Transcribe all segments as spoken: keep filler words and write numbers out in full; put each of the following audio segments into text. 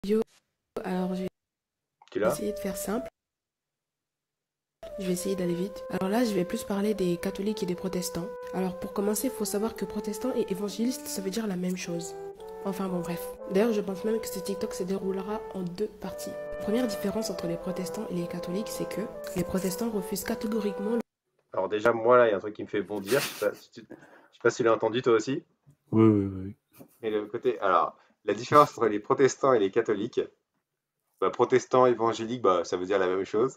Yo, alors je vais Tu l'as? essayer de faire simple, je vais essayer d'aller vite. Alors là, je vais plus parler des catholiques et des protestants. Alors pour commencer, il faut savoir que protestant et évangéliste, ça veut dire la même chose. Enfin bon, bref. D'ailleurs, je pense même que ce TikTok se déroulera en deux parties. La première différence entre les protestants et les catholiques, c'est que les protestants refusent catégoriquement. Alors déjà, moi, là, il y a un truc qui me fait bondir. Je sais pas si tu, je sais pas si tu l'as entendu toi aussi. Oui, oui, oui. Mais le côté, alors, la différence entre les protestants et les catholiques, bah, protestants, évangéliques, bah, ça veut dire la même chose.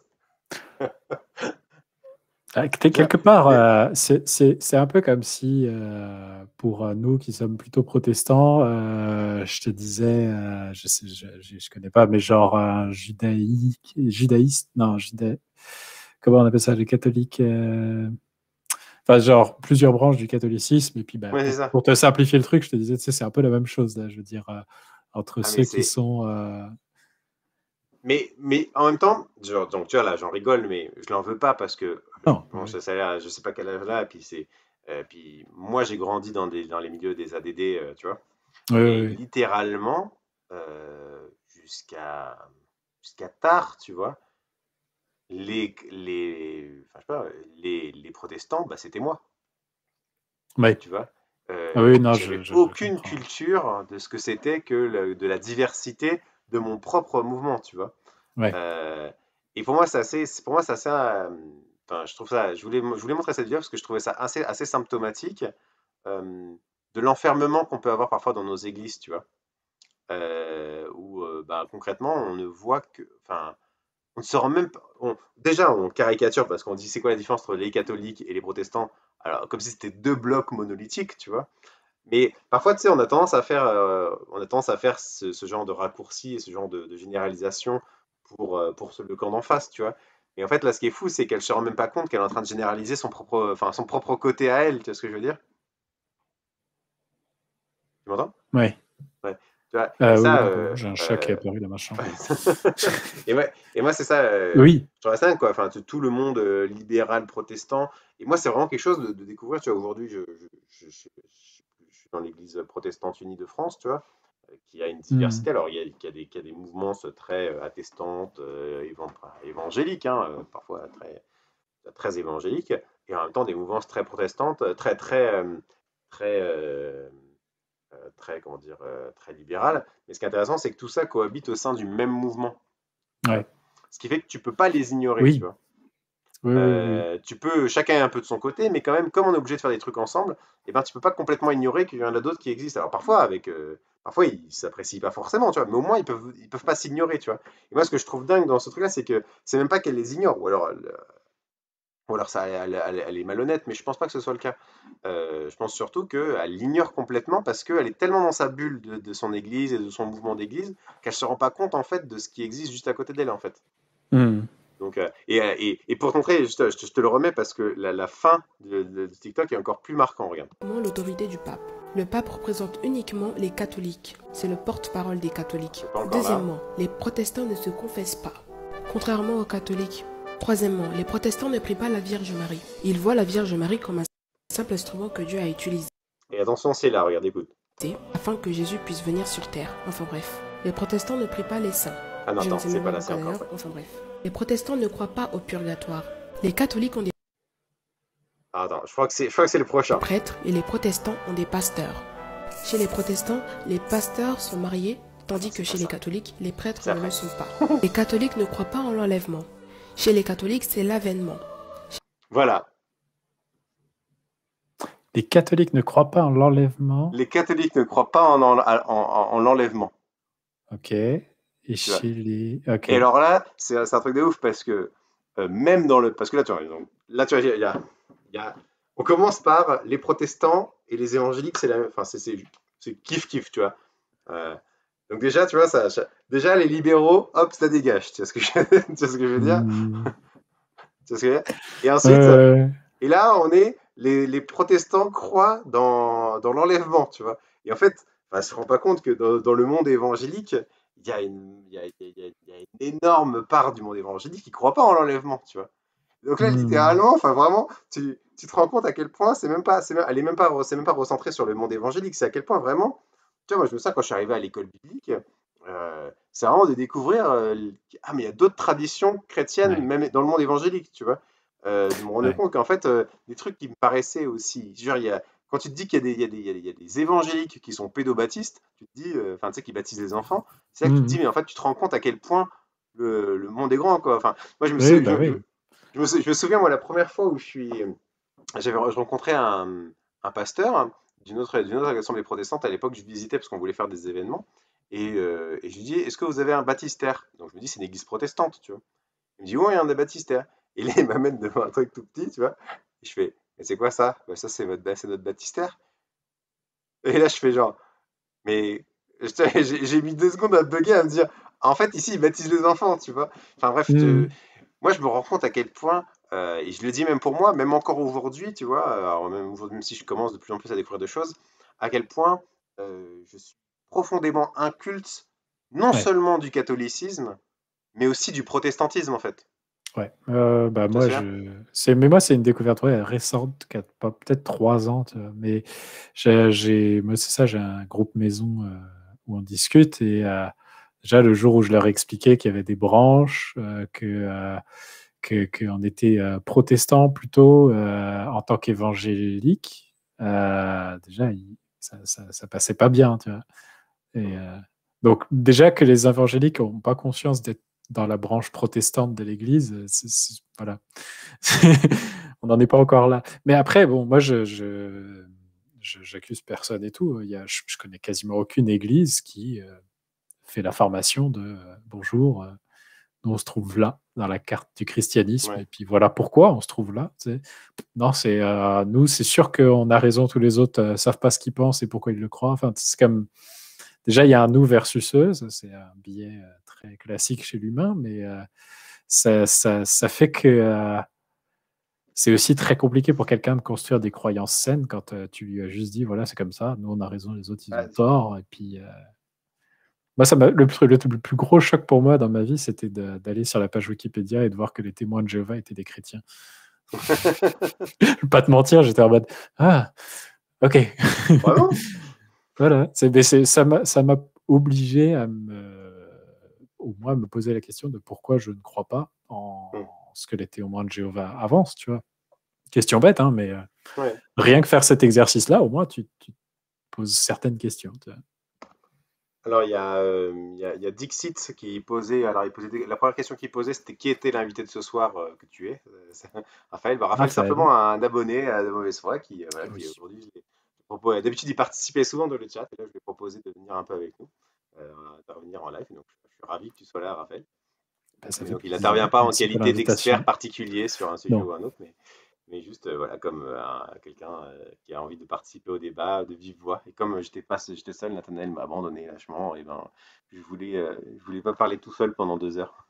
Ah, que- Déjà, Quelque part, les- euh, c'est c'est- c'est un peu comme si, euh, pour euh, nous qui sommes plutôt protestants, euh, je te disais, euh, je sais, je, je, je connais pas, mais genre un judaïque, judaïste, non, juda, comment on appelle ça, les catholiques, euh, enfin, genre plusieurs branches du catholicisme, et puis bah, ouais, c'est pour, ça. pour te simplifier le truc, je te disais, tu sais, c'est un peu la même chose, là, je veux dire, euh, entre Ah, mais ceux qui c'est, sont. euh, mais, mais en même temps, genre, donc tu vois, là, j'en rigole, mais je l'en veux pas parce que, Non, bon, oui, ça, ça a l'air- je sais pas quel âge là, et puis c'est, euh, puis moi, j'ai grandi dans des, dans les milieux des A D D, euh, tu vois. oui, Et oui, littéralement, euh, jusqu'à jusqu'à tard, tu vois, les, les, enfin, je sais pas, les, les protestants, bah, c'était moi, oui. tu vois. Ah Euh, oui, non, je, j'avais je, je aucune comprends. culture de ce que c'était que le- de la diversité de mon propre mouvement, tu vois. Ouais. Euh, et pour moi, c'est assez, c'est- pour moi, c'est assez, euh, enfin, je trouve ça, je voulais, je voulais montrer cette vidéo parce que je trouvais ça assez, assez symptomatique euh, de l'enfermement qu'on peut avoir parfois dans nos églises, tu vois. Euh, où euh, bah, concrètement, on ne voit que, enfin, on ne se rend même pas, on- déjà, on caricature parce qu'on dit c'est quoi la différence entre les catholiques et les protestants, alors comme si c'était deux blocs monolithiques, tu vois. Mais parfois, tu sais, on a tendance à faire, euh, on a tendance à faire ce, ce genre de raccourci et ce genre de, de généralisation pour, euh, pour ce- le camp d'en face, tu vois. Et en fait, là, ce qui est fou, c'est qu'elle se rend même pas compte qu'elle est en train de généraliser son propre, enfin, son propre côté à elle, tu vois ce que je veux dire? Tu m'entends? Ouais. Ouais. Tu vois, et Euh, oui, ça, pardon, euh, j'ai un chat qui est euh, apparu dans ma chambre. et, ouais, et moi, c'est ça, euh, Oui. je trouve ça dingue, quoi. Enfin, tout tout le monde euh, libéral, protestant. Et moi, c'est vraiment quelque chose de, de découvrir. Tu vois, aujourd'hui, je, je, je, je- je- je suis dans l'Église protestante unie de France, tu vois, euh, qui a une Hmm. diversité. Alors, il y a, il y a des, il y a des mouvements très euh, attestantes, euh, évan- enfin, évangéliques, hein, euh, parfois très, très évangéliques, et en même temps des mouvements très protestantes, euh, très, très, euh, très, euh, euh, très, comment dire, euh, très libérales. Mais ce qui est intéressant, c'est que tout ça cohabite au sein du même mouvement. Tu vois. Ouais. Ce qui fait que tu peux pas les ignorer, tu Oui. vois. Oui, oui, oui. Euh, tu peux, chacun est un peu de son côté, mais quand même, comme on est obligé de faire des trucs ensemble, et ben, tu peux pas complètement ignorer qu'il y en a d'autres qui existent. Alors parfois, avec, euh, parfois ils s'apprécient pas forcément, tu vois, mais au moins ils peuvent, ils peuvent pas s'ignorer, tu vois. Et moi, ce que je trouve dingue dans ce truc-là, c'est que c'est même pas qu'elle les ignore, ou alors, elle, ou alors ça, elle, elle- elle est malhonnête, mais je pense pas que ce soit le cas. Euh, je pense surtout qu'elle l'ignore complètement parce qu'elle est tellement dans sa bulle de, de son église et de son mouvement d'église qu'elle se rend pas compte en fait de ce qui existe juste à côté d'elle en fait. Hmm. Donc, euh, et, euh, et, et pour te montrer, je te, je te- je te le remets parce que la, la fin de, de- de TikTok est encore plus marquant, regarde. L'autorité du pape. Le pape représente uniquement les catholiques. C'est le porte-parole des catholiques. C'est pas encore là. Deuxièmement, les protestants ne se confessent pas, contrairement aux catholiques. Troisièmement, les protestants ne prient pas la Vierge Marie. Ils voient la Vierge Marie comme un simple instrument que Dieu a utilisé Et attention, c'est là, regarde, écoute. afin que Jésus puisse venir sur terre. Enfin bref. Les protestants ne prient pas les saints. Ah non, Je ne attends, sais c'est même pas pas là, c'est pourquoi encore d'ailleurs. pas. Enfin bref. Les protestants ne croient pas au purgatoire. Les catholiques ont des Ah, attends, je crois que c'est, je crois que c'est le prochain. prêtres et les protestants ont des pasteurs. Chez les protestants, les pasteurs sont mariés, Non, tandis que c'est pas chez les ça. catholiques, les prêtres C'est ne le après. sont pas. Les catholiques ne croient pas en l'enlèvement. Chez les catholiques, c'est l'avènement. Voilà. Les catholiques ne croient pas en l'enlèvement. Les catholiques ne croient pas en, en, en- en- en l'enlèvement. Ok. Et Tu vois. chez les. Ok. Et alors là, c'est c'est un truc de ouf parce que euh, même dans le. Parce que là, tu vois, donc, là, tu vois, il y a, il y a- on commence par les protestants et les évangéliques, c'est la même. Enfin, c'est c'est- c'est kiff-kiff, tu vois. Euh, donc déjà, tu vois, ça, ça- déjà, les libéraux, hop, ça dégage. Tu vois ce que je, tu vois ce que je veux dire? Hmm. Tu vois ce que je veux dire. Et ensuite, Euh, et là, on est. Les, les protestants croient dans, dans l'enlèvement, tu vois. Et en fait, enfin, on ne se rend pas compte que dans, dans le monde évangélique, il y, a une, il, y a, il, y a, il y a une énorme part du monde évangélique qui ne croit pas en l'enlèvement, tu vois. Donc là, hmm. littéralement, enfin vraiment, tu, tu te rends compte à quel point c'est même pas, c'est même, elle est même pas, c'est même pas recentré sur le monde évangélique. C'est à quel point vraiment, tu vois, moi je me souviens quand je suis arrivé à l'école biblique, Euh, c'est vraiment de découvrir, euh, l- ah, mais il y a d'autres traditions chrétiennes, Ouais, même dans le monde évangélique, tu vois. Euh, de me rendre ouais. compte qu'en fait, euh, des trucs qui me paraissaient aussi. Genre, il y a, quand tu te dis qu'il y a des, il y a des, il y a des, il y a des évangéliques qui sont pédobaptistes, tu te dis, euh, enfin, tu sais, qui baptisent les enfants, c'est là que tu te dis, Mhm. mais en fait, tu te rends compte à quel point le, le monde est grand, quoi. Enfin, moi, je me, Oui, sou- bah je, je, oui. je me, sou- je me souviens, moi, la première fois où je suis, j'avais, je rencontrais un, un pasteur d'une autre, d'une autre assemblée protestante à l'époque, je visitais parce qu'on voulait faire des événements. Et, euh, et je lui dis, est-ce que vous avez un baptistère? Donc je me dis, c'est une église protestante, tu vois. Il me dit, oui, il y a un des baptistères. Et là, il m'amène devant un truc tout petit, tu vois. Et je fais, mais c'est quoi ça? Bah, ça, c'est votre, bah, c'est notre baptistère. Et là, je fais genre, mais j'ai j'ai mis deux secondes à bugger, à me dire, en fait, ici, ils baptisent les enfants, tu vois. Enfin bref, je- Mhm. moi, je me rends compte à quel point, euh, et je le dis même pour moi, même encore aujourd'hui, tu vois, alors même, aujourd'hui, même si je commence de plus en plus à découvrir des choses, à quel point euh, je suis profondément inculte, non Ouais, seulement du catholicisme, mais aussi du protestantisme, en fait. ouais. Euh, bah Tu vois moi, ce que je veux je... c'est... Mais moi, c'est une découverte ouais, récente, qui a pas peut-être trois ans, tu vois. Mais j'ai, j'ai... moi, c'est ça, j'ai un groupe maison euh, où on discute. Et euh, déjà, le jour où je leur expliquais qu'il y avait des branches, euh, que, euh, que, qu'on était euh, protestant plutôt euh, en tant qu'évangélique, euh, déjà, il- ça, ça, ça passait pas bien, tu vois. Et, dire? euh, donc, déjà que les évangéliques n'ont pas conscience d'être dans la branche protestante de l'Église, euh, c'est- c'est- voilà. On n'en est pas encore là. Mais après, bon, moi, je, je, je- j'accuse personne et tout. Il y a, je, je connais quasiment aucune Église qui euh, fait la formation de euh, bonjour, euh, nous on se trouve là dans la carte du christianisme Ouais. et puis voilà pourquoi on se trouve là. Tu sais. Non, c'est euh, nous, c'est sûr qu'on a raison, tous les autres ne savent pas ce qu'ils pensent et pourquoi ils le croient. Enfin, c'est comme déjà, il y a un nous versus eux, ça, c'est un biais euh, très classique chez l'humain, mais euh, ça, ça, ça fait que euh, c'est aussi très compliqué pour quelqu'un de construire des croyances saines quand euh, tu lui as juste dit, voilà, c'est comme ça, nous on a raison, les autres ils Ah, ont tort. Et puis, euh, moi, ça m'a, le, plus- le, le plus gros choc pour moi dans ma vie, c'était de- d'aller sur la page Wikipédia et de voir que les témoins de Jéhovah étaient des chrétiens. Je vais pas te mentir, j'étais en mode, ah, ok. Vraiment? Voilà, c'est, mais c'est- ça m'a, ça m'a obligé à me, au moins me poser la question de pourquoi je ne crois pas en Hmm. ce que les témoins de Jéhovah avancent, tu vois. Question bête, hein, mais euh, Ouais. rien que faire cet exercice-là, au moins tu, tu te poses certaines questions. Tu vois. Alors, il y a, euh, il y a, il y a Dixit qui posait, alors il posait des- la première question qu'il posait, c'était qui était l'invité de ce soir euh, que tu es? Euh, c'est Raphaël. Bah, Raphaël, Raphaël, simplement un abonné à de mauvaise foi qui, euh, voilà, qui oui. aujourd'hui, je l'ai- je propose- d'habitude, il participait souvent dans le chat, et là, je lui ai proposé de venir un peu avec nous, euh, d'intervenir en live. Donc, je suis ravi que tu sois là, Raphaël. Ben, ça Mais fait donc, il plaisir. n'intervient pas en Merci pour qualité d'expert l'invitation. particulier sur un sujet Non, ou un autre, mais mais juste, euh, voilà, comme euh, un- quelqu'un euh, qui a envie de participer au débat de vive voix. Et comme euh, j'étais pas, j'étais seul, Nathanaël m'a abandonné lâchement. Et ben, je voulais, euh, je voulais pas parler tout seul pendant deux heures.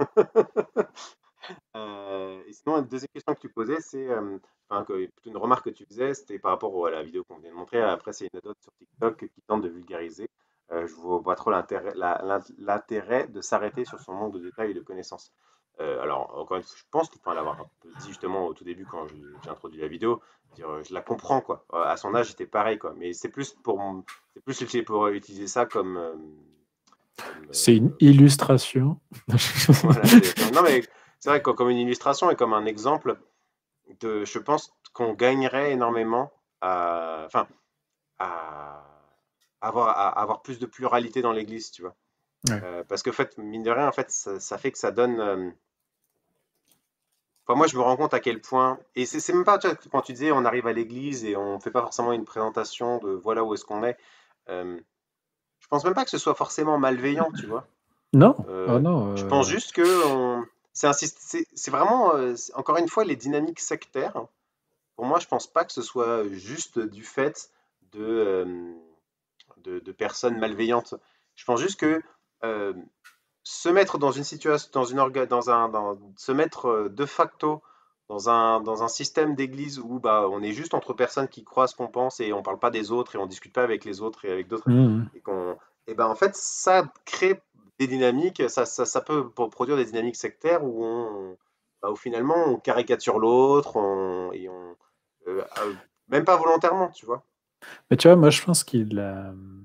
Euh, et sinon, une deuxième question que tu posais, c'est, euh, enfin, que, plutôt une remarque que tu faisais, c'était par rapport à la vidéo qu'on vient de montrer. Après, c'est une anecdote sur TikTok qui tente de vulgariser. Euh, je vois pas trop l'intérêt, la- l'int- l'intérêt de s'arrêter sur son manque de détails et de connaissances. Euh, alors, encore une fois, je pense, enfin, l'avoir un peu dit justement au tout début quand je- j'ai introduit la vidéo, dire, euh, je la comprends, quoi. Euh, à son âge, j'étais pareil, quoi. Mais c'est plus pour, m- c'est plus utiliser- pour utiliser ça comme, euh, comme, c'est une euh, illustration. voilà, c'est comme, non, mais c'est vrai que comme une illustration et comme un exemple de, je pense qu'on gagnerait énormément à, enfin, à avoir, à avoir plus de pluralité dans l'Église, tu vois. Ouais. Euh, parce que, en fait, mine de rien, en fait, ça, ça fait que ça donne. euh, Enfin, moi, je me rends compte à quel point. Et c'est c'est même pas, tu vois, quand tu disais on arrive à l'Église et on fait pas forcément une présentation de voilà où est-ce qu'on est. euh, je pense même pas que ce soit forcément malveillant, tu vois. Non, ah Euh, non. je pense euh, juste que on- c'est un syst- c'est c'est vraiment, euh, c'est- encore une fois, les dynamiques sectaires. Pour moi, je pense pas que ce soit juste du fait de, euh, de, de personnes malveillantes. Je pense juste que euh, se mettre dans une situation, dans une orga, dans un, dans, se mettre euh, de facto dans un, dans un système d'église où bah, on est juste entre personnes qui croient ce qu'on pense et on parle pas des autres et on discute pas avec les autres et avec d'autres mhm. et qu'on et ben en fait ça crée des dynamiques, ça, ça, ça peut pro- produire des dynamiques sectaires où on bah, où finalement on caricature l'autre on, et on euh, euh, même pas volontairement, tu vois. Mais tu vois, moi je pense qu'il euh,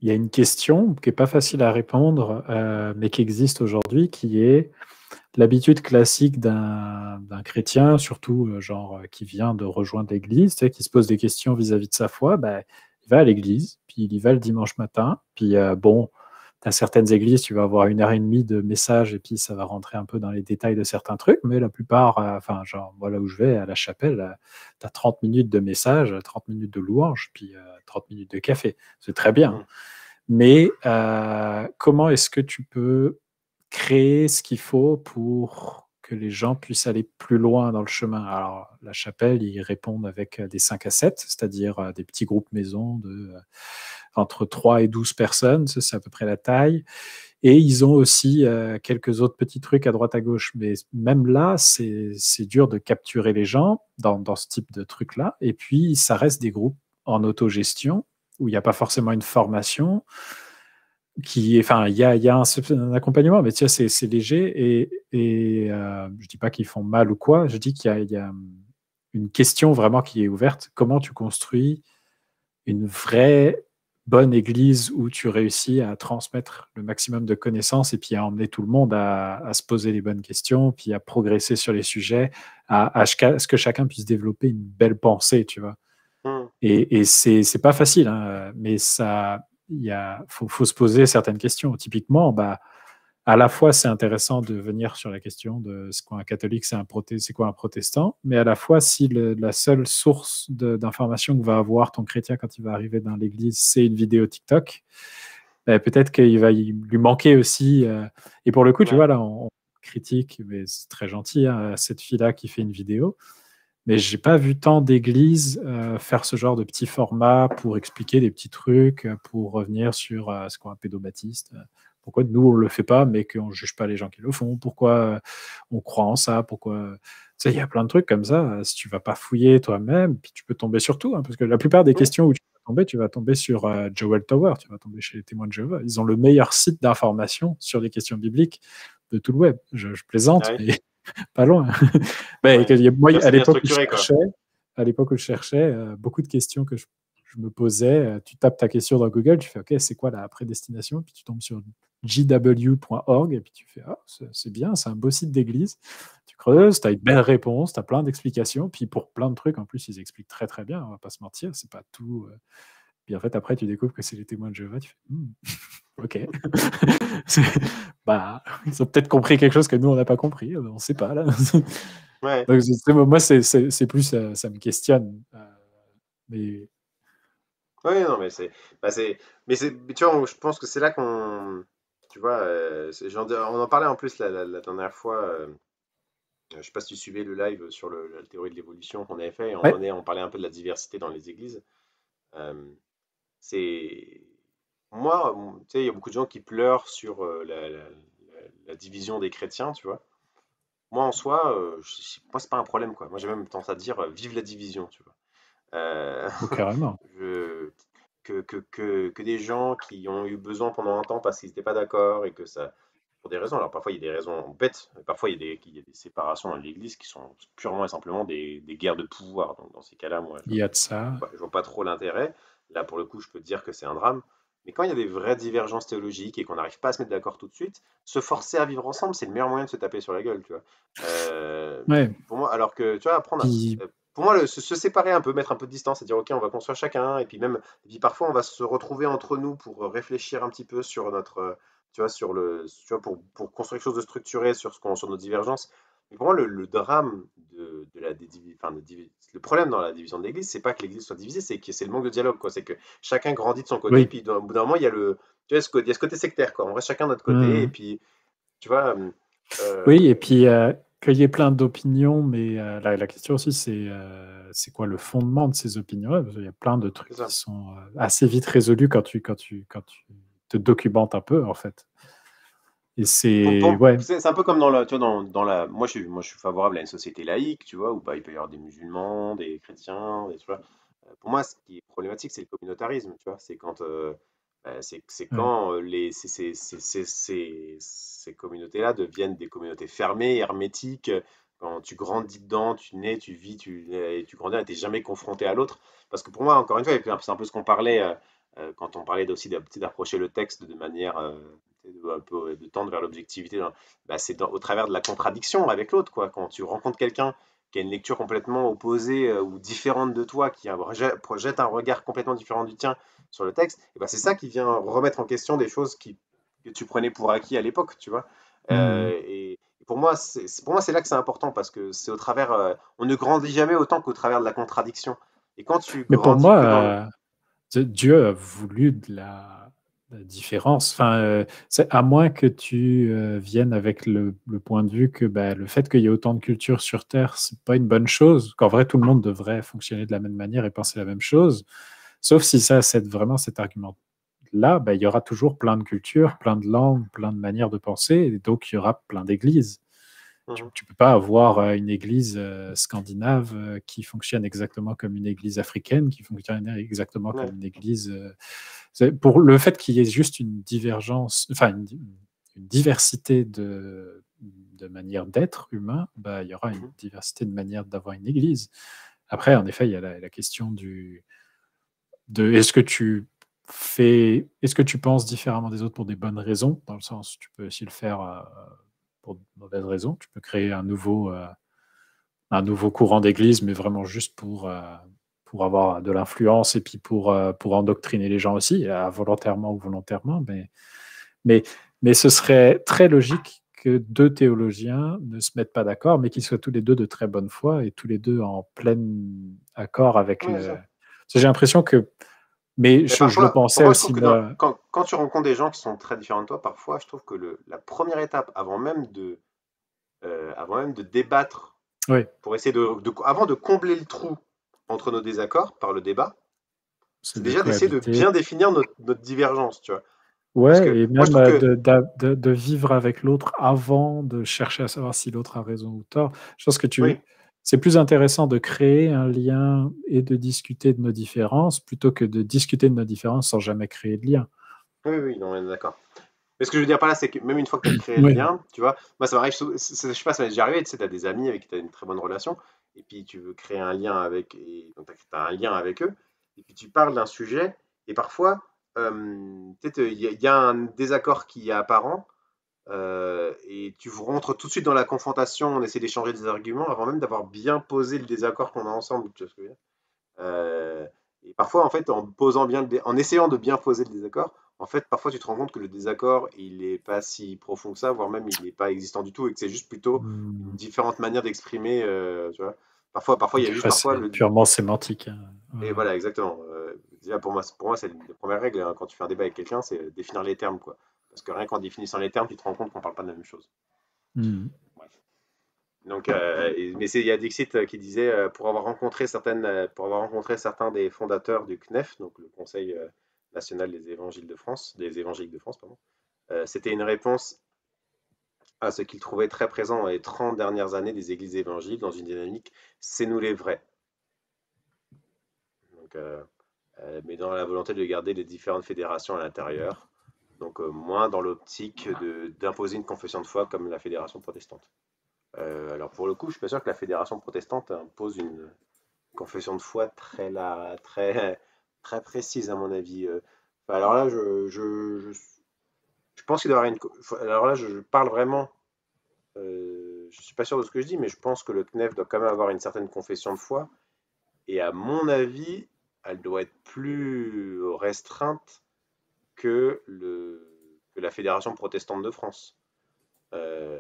il y a une question qui n'est pas facile à répondre, euh, mais qui existe aujourd'hui, qui est l'habitude classique d'un d'un chrétien, surtout euh, genre euh, qui vient de rejoindre l'église, tu sais, qui se pose des questions vis-à-vis de sa foi. Ben, il va à l'église, puis il y va le dimanche matin, puis euh, bon, dans certaines églises, tu vas avoir une heure et demie de messages et puis ça va rentrer un peu dans les détails de certains trucs, mais la plupart, euh, enfin, genre, moi là où je vais, à la chapelle, tu as trente minutes de messages, trente minutes de louanges, puis euh, trente minutes de café. C'est très bien. Mm. Mais euh, comment est-ce que tu peux créer ce qu'il faut pour que les gens puissent aller plus loin dans le chemin? Alors, la chapelle, ils répondent avec des cinq à sept, c'est-à-dire euh, des petits groupes maison de euh, entre trois et douze personnes, ça, c'est à peu près la taille. Et ils ont aussi euh, quelques autres petits trucs à droite à gauche. Mais même là, c'est c'est dur de capturer les gens dans, dans ce type de truc-là. Et puis, ça reste des groupes en autogestion où il n'y a pas forcément une formation. Qui, enfin, il y a, y a un, un accompagnement, mais tu sais, c'est, c'est léger. Et, et euh, je dis pas qu'ils font mal ou quoi. Je dis qu'il y a, y a une question vraiment qui est ouverte. Comment tu construis une vraie bonne église où tu réussis à transmettre le maximum de connaissances et puis à emmener tout le monde à, à se poser les bonnes questions, puis à progresser sur les sujets, à, à ce que chacun puisse développer une belle pensée, tu vois. Mm. Et, et c'est, c'est pas facile, hein, mais ça, il y a, faut, faut se poser certaines questions. Typiquement, bah, à la fois, c'est intéressant de venir sur la question de ce qu'un catholique, c'est un proté- c'est quoi un protestant, mais à la fois, si le- la seule source de- d'information que va avoir ton chrétien quand il va arriver dans l'église, c'est une vidéo TikTok, ben, peut-être qu'il va y- lui manquer aussi. euh, et pour le coup, tu Ouais. vois, là, on, on critique, mais c'est très gentil, hein, cette fille-là qui fait une vidéo. Mais j'ai pas vu tant d'églises euh, faire ce genre de petits formats pour expliquer des petits trucs, euh, pour revenir sur euh, ce qu'est un pédobaptiste. euh, Pourquoi nous, on le fait pas, mais qu'on juge pas les gens qui le font? Pourquoi euh, on croit en ça? Pourquoi... euh, Tu sais, il y a plein de trucs comme ça. euh, Si tu vas pas fouiller toi-même, puis tu peux tomber sur tout, hein, parce que la plupart des Mm. questions où tu vas tomber, tu vas tomber sur euh, Joel Tower, tu vas tomber chez les témoins de Jéhovah. Ils ont le meilleur site d'information sur les questions bibliques de tout le web. Je, je plaisante, Ouais. mais pas loin. Ben, Ouais. que- y a- moi, Ça, à c'est bien l'époque où je structuré, quoi. cherchais, à l'époque où je cherchais, euh, beaucoup de questions que je, je me posais, euh, tu tapes ta question dans Google, tu fais OK, c'est quoi la prédestination? Puis tu tombes sur j w point org et puis tu fais ah, c'est c'est bien, c'est un beau site d'église. Tu creuses, tu as une belle réponse, tu as plein d'explications. Puis pour plein de trucs, en plus, ils expliquent très très bien, on va pas se mentir, c'est pas tout. euh. Puis en fait, après, tu découvres que c'est les témoins de Jéhovah, tu fais Hmm, OK. C'est- bah, ils ont peut-être compris quelque chose que nous, on n'a pas compris, on ne sait pas là. Ouais. Donc, c'est- moi, c'est c'est- c'est plus, ça, ça me questionne. euh, mais Ouais, non, mais c'est, bah c'est, mais c'est, mais tu vois, je pense que c'est là qu'on, tu vois, euh, c'est- j'en- on en parlait en plus la, la- la dernière fois. Euh, je sais pas si tu suivais le live sur le- la théorie de l'évolution qu'on avait fait. Et on, ouais, en est- on parlait un peu de la diversité dans les églises. Euh, c'est, moi, on- tu sais, il y a beaucoup de gens qui pleurent sur euh, la, la- la- la division des chrétiens, tu vois. Moi, en soi, euh, je- moi, c'est pas un problème, quoi. Moi, j'ai même tendance à dire, euh, vive la division, tu vois. Euh, oh, carrément. je- que, que, que, que des gens qui ont eu besoin pendant un temps parce qu'ils n'étaient pas d'accord et que ça, pour des raisons, alors parfois il y a des raisons bêtes, parfois il y a des, il y a des séparations dans l'Église qui sont purement et simplement des, des guerres de pouvoir. Donc dans ces cas-là, moi, je Il y a de ça. vois, je vois pas trop l'intérêt. Là, pour le coup, je peux te dire que c'est un drame. Mais quand il y a des vraies divergences théologiques et qu'on n'arrive pas à se mettre d'accord tout de suite, se forcer à vivre ensemble, c'est le meilleur moyen de se taper sur la gueule, tu vois. Euh, Ouais. pour moi, alors que, tu vois, apprendre à, Puis, euh, pour moi, le- se, se séparer un peu, mettre un peu de distance et dire, OK, on va construire chacun, et puis même, et puis parfois, on va se retrouver entre nous pour réfléchir un petit peu sur notre, euh, tu vois, sur le, tu vois, pour, pour construire quelque chose de structuré sur ce qu'on, sur nos divergences. Mais pour moi, le, le drame de, de la, des divi- enfin, de divi- le problème dans la division de l'Église, c'est pas que l'Église soit divisée, c'est que c'est le manque de dialogue, quoi. C'est que chacun grandit de son côté, oui. puis au bout d'un moment, il y a le, tu vois, ce côté, il y a ce côté sectaire, quoi. On reste chacun de notre côté, et Mhm. puis, tu vois, euh, Oui, et euh, puis euh, qu'il y ait plein d'opinions, mais euh, la, la question aussi, c'est euh, c'est quoi le fondement de ces opinions-là? Parce qu'il y a plein de trucs c'est qui ça. sont euh, assez vite résolus quand tu, quand tu, quand tu te documentes un peu, en fait. Et Pour- c'est, pour- ouais, c'est c'est un peu comme dans la, tu vois, dans, dans la, moi je suis, moi je suis favorable à une société laïque, tu vois, où bah, il peut y avoir des musulmans, des chrétiens, des, tu vois. Euh, Pour moi, ce qui est problématique, c'est le communautarisme, tu vois. C'est quand, euh, euh, c'est c'est ouais. quand euh, les, ces, ces, ces, ces, ces- ces communautés-là deviennent des communautés fermées, hermétiques. Quand tu grandis dedans, tu nais, tu vis, tu, et tu grandis, et t'es jamais confronté à l'autre. Parce que pour moi, encore une fois, c'est un peu ce qu'on parlait. euh, euh, quand on parlait aussi d'ap- d'approcher le texte de manière euh, de, un peu, de tendre vers l'objectivité, hein, bah, c'est dans- au travers de la contradiction avec l'autre, quoi. Quand tu rencontres quelqu'un qui a une lecture complètement opposée euh, ou différente de toi, qui a- rejette, projette un regard complètement différent du tien sur le texte, et ben c'est ça qui vient remettre en question des choses qui, que tu prenais pour acquis à l'époque, tu vois. Mhm. Euh, et pour moi, c'est c'est- pour moi, c'est là que c'est important parce que c'est au travers, euh, on ne grandit jamais autant qu'au travers de la contradiction. Et quand tu Mais pour grandis moi, que dans le, euh, Dieu Dieu a voulu de la, la différence. Enfin, euh, c'est à moins que tu euh, viennes avec le, le point de vue que bah, le fait qu'il y ait autant de cultures sur Terre, c'est pas une bonne chose, qu'en vrai tout le monde devrait fonctionner de la même manière et penser la même chose. Sauf si ça, c'est vraiment cet argument-là, bah, il y aura toujours plein de cultures, plein de langues, plein de manières de penser, et donc il y aura plein d'églises. Tu Mhm, ne peux pas avoir euh, une église euh, scandinave euh, qui fonctionne exactement comme une église africaine, qui fonctionne exactement comme ouais, une église. Euh, c'est pour le fait qu'il y ait juste une divergence, enfin une, une diversité de, de manières d'être humain, bah, il y aura une mhm, diversité de manières d'avoir une église. Après, en effet, il y a la, la question du, de est-ce que tu fais, est-ce que tu penses différemment des autres pour des bonnes raisons, dans le sens, tu peux aussi le faire euh, pour de mauvaises raisons. Tu peux créer un nouveau, euh, un nouveau courant d'église, mais vraiment juste pour, euh, pour avoir de l'influence et puis pour, euh, pour endoctriner les gens aussi, euh, volontairement ou volontairement. Mais, mais, mais ce serait très logique que deux théologiens ne se mettent pas d'accord, mais qu'ils soient tous les deux de très bonne foi et tous les deux en plein accord avec ouais, le. ça. J'ai l'impression que. Mais Mais je, je le parfois, pour pensais moi, je trouve aussi, que dans- moi. quand, quand tu rencontres des gens qui sont très différents de toi, parfois, je trouve que le, la première étape, avant même de, euh, avant même de débattre, Oui, pour essayer de, de- avant de combler le trou entre nos désaccords par le débat, c'est c'est de déjà d'essayer de cohabiter. bien définir notre, notre divergence, tu vois. Parce Ouais, que et moi, je même trouve euh, que, de, de, de- de vivre avec l'autre avant de chercher à savoir si l'autre a raison ou tort. Je pense que oui, tu, c'est plus intéressant de créer un lien et de discuter de nos différences plutôt que de discuter de nos différences sans jamais créer de lien. oui, oui, non, on est d'accord. Mais ce que je veux dire par là, c'est que même une fois que tu as créé le Oui. lien, tu vois, moi ça m'arrive, sou- c'est- c'est- je sais pas, ça m'est déjà arrivé, tu sais, tu as des amis avec qui tu as une très bonne relation, et puis tu veux créer un lien avec, et donc tu as un lien avec eux, et puis tu parles d'un sujet, et parfois, euh, peut-être il y, a il y a un désaccord qui est apparent, euh, et tu rentres tout de suite dans la confrontation, on essaie d'échanger des arguments avant même d'avoir bien posé le désaccord qu'on a ensemble, tu vois ce que je veux dire. Euh, et parfois, en fait, en posant bien, le dé- en essayant de bien poser le désaccord, en fait, parfois tu te rends compte que le désaccord, il n'est pas si profond que ça, voire même il n'est pas existant du tout, et que c'est juste plutôt une Hmm. différente manière d'exprimer, euh, tu vois. Parfois, parfois, il y a Des juste fois, parfois c'est le. purement sémantique, hein. Ouais, Et ouais. voilà, exactement. Euh, déjà, pour moi, c'est- pour moi, c'est la première règle, hein, quand tu fais un débat avec quelqu'un, c'est euh, définir les termes, quoi. Parce que rien qu'en définissant les termes, tu te rends compte qu'on parle pas de la même chose. Hmm. Bref. Donc, euh, et- mais c'est- il y a Dixit euh, qui disait euh, pour avoir rencontré certaines, euh, pour avoir rencontré certains des fondateurs du C N E F, donc le Conseil euh, national des évangiles de France, des évangéliques de France, pardon, euh, c'était une réponse à ce qu'il trouvait très présent dans les trente dernières années des églises évangéliques dans une dynamique c'est nous les vrais. Donc, euh, euh, mais dans la volonté de garder les différentes fédérations à l'intérieur, donc euh, moins dans l'optique de- d'imposer une confession de foi comme la fédération protestante. Euh, alors pour le coup, je suis pas sûr que la fédération protestante impose une confession de foi très, la, très, très précise, à mon avis. Euh. Enfin, alors là, je, je, je, je pense qu'il doit y avoir une. co- Alors là, je, je parle vraiment. Euh, je suis pas sûr de ce que je dis, mais je pense que le C N E F doit quand même avoir une certaine confession de foi. Et à mon avis, elle doit être plus restreinte que, le, que la Fédération protestante de France. Euh,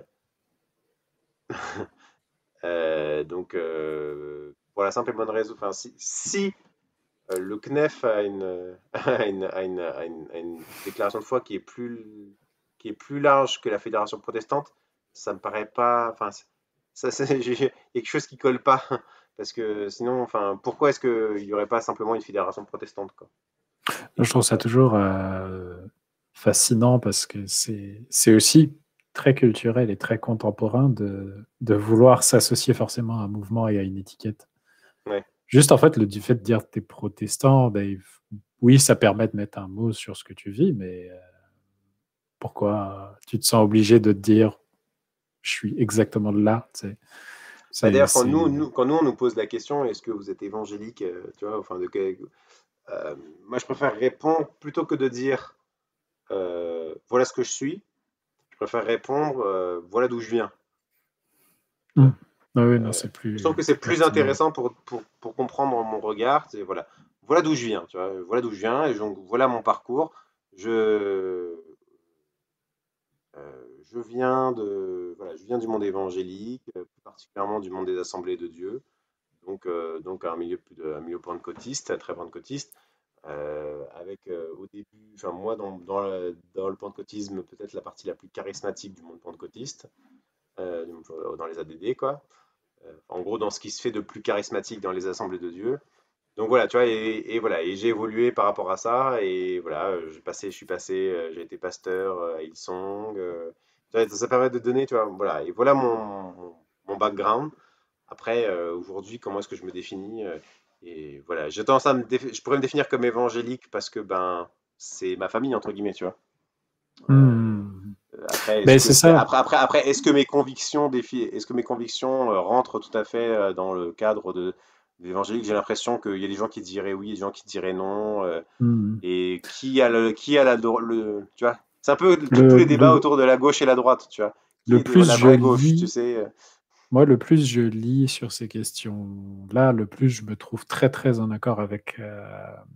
euh, donc, euh, pour la simple et bonne raison, enfin, si, si Euh, le C N E F a une, a une, a une- a une- a une déclaration de foi qui est plus, qui est plus large que la fédération protestante. Ça me paraît pas. Enfin, c'est- ça, c'est- j'ai- il y a quelque chose qui colle pas. Parce que sinon, enfin, pourquoi est-ce qu'il n'y aurait pas simplement une fédération protestante, quoi? Je Et trouve ça toujours euh, fascinant parce que c'est c'est aussi très culturel et très contemporain de, de vouloir s'associer forcément à un mouvement et à une étiquette. ouais. Juste en fait, le du fait de dire que tu es protestant, ben, oui, ça permet de mettre un mot sur ce que tu vis, mais euh, pourquoi tu te sens obligé de te dire je suis exactement là, tu sais. Bah, C'est, d'ailleurs, quand c'est... nous, nous, quand nous, on nous pose la question, est-ce que vous êtes évangélique, euh, tu vois, enfin, de, quel- Euh, moi, je préfère répondre plutôt que de dire euh, voilà ce que je suis. Je préfère répondre euh, voilà d'où je viens. Tu Hmm. vois. Ah oui, non, Euh, c'est je trouve plus, que c'est plus plus pertinent. intéressant pour, pour, pour comprendre mon regard. C'est voilà, voilà d'où je viens. Tu vois. Voilà d'où je viens et donc voilà mon parcours. Je, euh, je viens de voilà, je viens du monde évangélique, euh, plus particulièrement du monde des assemblées de Dieu. Donc, euh, donc un milieu plus de, un milieu pentecôtiste, très pentecôtiste. Euh, avec euh, au début, enfin moi dans, dans, le, dans le pentecôtisme, peut-être la partie la plus charismatique du monde pentecôtiste, euh, dans les A D D quoi. Euh, en gros, dans ce qui se fait de plus charismatique dans les assemblées de Dieu. Donc voilà, tu vois, et, et voilà, et j'ai évolué par rapport à ça, et voilà, euh, j'ai passé, je suis passé, euh, j'ai été pasteur euh, à Hillsong. Euh, tu vois, ça, ça permet de donner, tu vois, voilà, et voilà mon, mon, mon background. Après, euh, aujourd'hui, comment est-ce que je me définis euh, et voilà, j'ai tendance à me défi- je pourrais me définir comme évangélique parce que ben c'est ma famille entre guillemets, tu vois. Euh, Hmm. après, est-ce Mais que c'est c'est ça. après après après est-ce que mes convictions défi est-ce que mes convictions euh, rentrent tout à fait euh, dans le cadre de l'évangélique? J'ai l'impression qu'il y a des gens qui diraient oui, des gens qui diraient non, euh, Hmm. et qui a le qui a la dro- le tu vois, c'est un peu tous tous Le, les débats le, autour de la gauche et la droite, tu vois, qui le est de plus la je vraie gauche, tu lis, sais. euh. moi, le plus je lis sur ces questions-là, le plus je me trouve très, très en accord avec euh,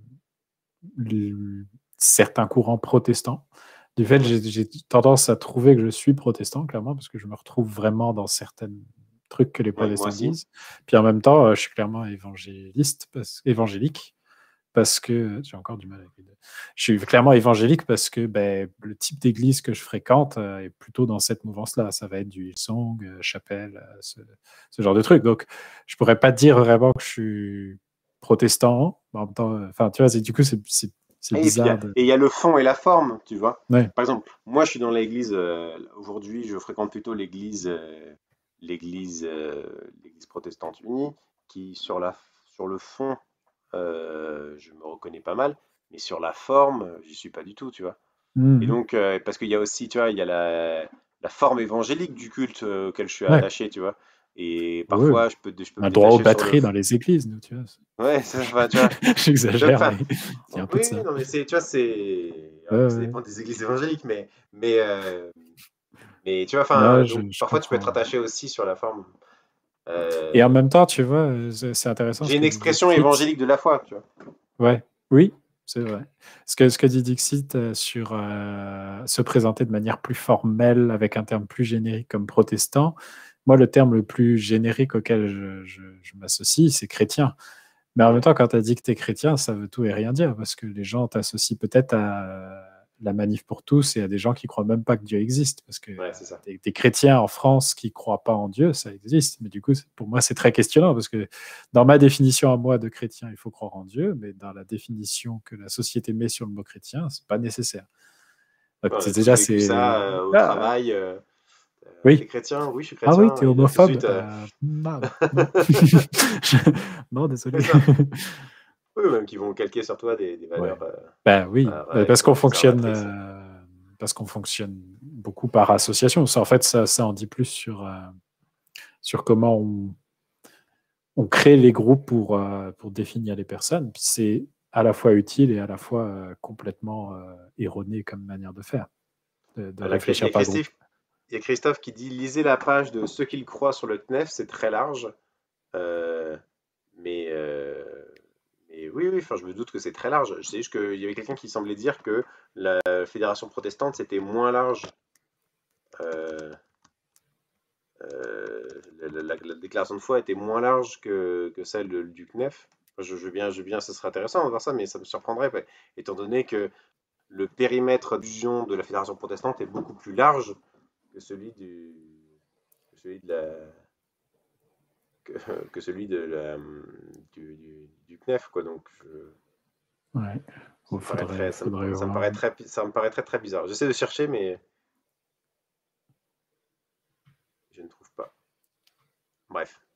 le- certains courants protestants. Du fait, Mhm. j'ai j'ai tendance à trouver que je suis protestant, clairement, parce que je me retrouve vraiment dans certains trucs que les Ouais, moi protestants aussi. disent. Puis en même temps, euh, je suis clairement évangéliste, parce, évangélique, parce que j'ai encore du mal avec les deux. Je suis clairement évangélique parce que ben, le type d'église que je fréquente euh, est plutôt dans cette mouvance-là. Ça va être du Hillsong, euh, chapelle, euh, ce, ce genre de truc. Donc, je pourrais pas dire vraiment que je suis protestant. En même temps, euh, enfin, tu vois, c'est- du coup, c'est c'est- c'est Et puis il y bizarre a, de. et il y a le fond et la forme, tu vois. Ouais. Par exemple, moi je suis dans l'église, euh, aujourd'hui je fréquente plutôt l'église euh, l'église euh, l'église protestante unie, qui sur la, sur le fond, euh, je me reconnais pas mal, mais sur la forme, euh, j'y suis pas du tout, tu vois. Et Mhm. donc, euh, parce qu'il y a aussi, tu vois, il y a la, la forme évangélique du culte euh, auquel je suis Ouais. attaché, tu vois. Et Ouais. parfois, je peux, je peux On a me droit aux détacher sur le... batteries f- dans les églises, nous, tu vois. Ouais, ça, enfin, tu vois. Donc, J'exagère, enfin, mais il y a un peu de oui, oui, ça. non, mais c'est, tu vois, c'est... Ouais, Après, ça ouais. dépend des églises évangéliques, mais, mais, euh, mais tu vois, enfin, Non, euh, je, donc, je parfois, tu peux être comprends. attaché aussi sur la forme. Et en Euh, même temps, tu vois, euh, c'est c'est intéressant j'ai ce une que dit expression Dixit. évangélique de la foi, tu vois. Ouais, oui, c'est vrai. Ce que, ce que dit Dixit euh, sur euh, se présenter de manière plus formelle, avec un terme plus générique comme protestant, moi, le terme le plus générique auquel je, je- je m'associe, c'est chrétien. Mais en même Mm. temps, quand tu as dit que tu es chrétien, ça veut tout et rien dire, parce que les gens t'associent peut-être à euh, la manif pour tous et à des gens qui croient même pas que Dieu existe, parce que euh, Ouais, c'est ça. des, des chrétiens en France qui croient pas en Dieu, ça existe. Mais du coup, c'est- pour moi, c'est très questionnant, parce que dans ma définition à moi de chrétien, il faut croire en Dieu, mais dans la définition que la société met sur le mot chrétien, c'est pas nécessaire. Donc, Ouais, on c'est a tous déjà, vécu c'est... ça euh, au Ah, travail. Euh, euh, t'es oui. chrétien? Oui, je suis Ah oui, chrétien. t'es Et là, tout de homophobe? suite, euh, Euh, non, non. Non, c'est désolé. ça. Oui, même qui vont calquer sur toi des, des Ouais. valeurs euh, Ben oui, euh, ben ouais, parce qu'on fonctionne, conservatrices. euh, parce qu'on fonctionne beaucoup par association. Ça, en fait, ça, ça en dit plus sur, euh, sur comment on, on crée les groupes pour, euh, pour définir les personnes. Puis c'est à la fois utile et à la fois euh, complètement euh, erroné comme manière de faire, de, de Voilà, il y a réfléchir par groupe. Christophe, il y a Christophe qui dit lisez la page de ceux qu'il croit sur le C N E F, c'est très large. Euh, mais, euh, mais oui, oui, enfin, je me doute que c'est très large. Je sais juste qu'il y avait quelqu'un qui semblait dire que la fédération protestante c'était moins large. euh, euh, la, la- la déclaration de foi était moins large que, que celle de- du C N E F. Enfin, Je, je veux bien, je veux bien, ce serait intéressant de voir ça, mais ça me surprendrait, ouais, étant donné que le périmètre d'adhésion de la fédération protestante est beaucoup plus large que celui du, que celui de la, que, que celui de la, du, du, du C N E F, quoi. Donc, je- Ouais. ça Il me paraît faudrait, très, ça me, faudrait ça me voir. paraît très, ça me paraît très, très bizarre. J'essaie de chercher, mais je ne trouve pas. Bref.